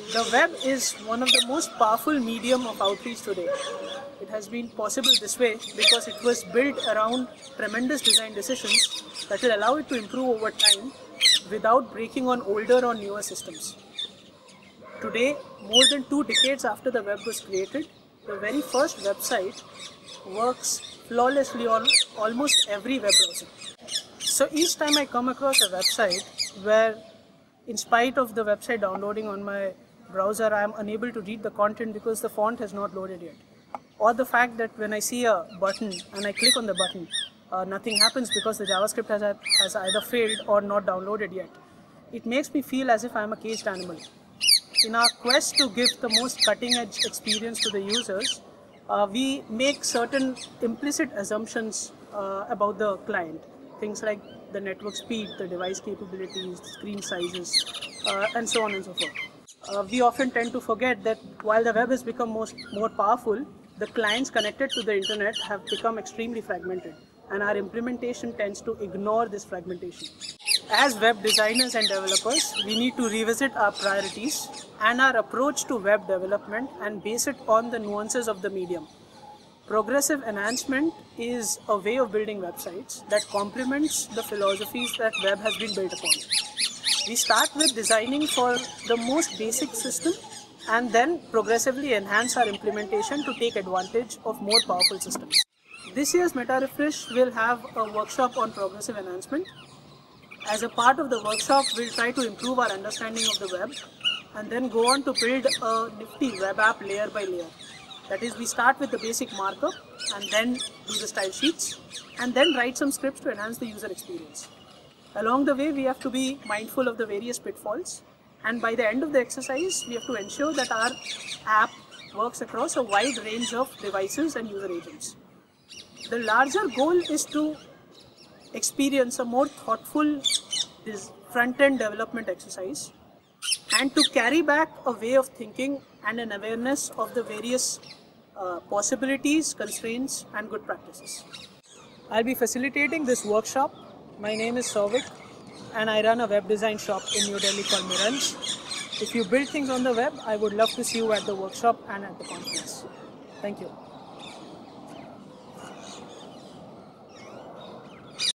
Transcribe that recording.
The web is one of the most powerful medium of outreach today. It has been possible this way because it was built around tremendous design decisions that will allow it to improve over time without breaking on older or newer systems. Today, more than 2 decades after the web was created, the very first website works flawlessly on almost every web browser. So each time I come across a website where, in spite of the website downloading on my browser, I am unable to read the content because the font has not loaded yet. Or the fact that when I see a button and I click on the button, nothing happens because the JavaScript has either failed or not downloaded yet. It makes me feel as if I am a caged animal. In our quest to give the most cutting-edge experience to the users, we make certain implicit assumptions about the client. Things like the network speed, the device capabilities, screen sizes, and so on and so forth. We often tend to forget that while the web has become more powerful, the clients connected to the internet have become extremely fragmented, and our implementation tends to ignore this fragmentation. As web designers and developers, we need to revisit our priorities and our approach to web development and base it on the nuances of the medium. Progressive enhancement is a way of building websites that complements the philosophies that web has been built upon. We start with designing for the most basic system and then progressively enhance our implementation to take advantage of more powerful systems. This year's Meta Refresh will have a workshop on progressive enhancement. As a part of the workshop, we'll try to improve our understanding of the web and then go on to build a nifty web app layer by layer. That is, we start with the basic markup and then do the style sheets and then write some scripts to enhance the user experience. Along the way, we have to be mindful of the various pitfalls, and by the end of the exercise, we have to ensure that our app works across a wide range of devices and user agents. The larger goal is to experience a more thoughtful front-end development exercise and to carry back a way of thinking and an awareness of the various possibilities, constraints and good practices. I'll be facilitating this workshop. My name is Souvik and I run a web design shop in New Delhi called Miranj. If you build things on the web, I would love to see you at the workshop and at the conference. Thank you.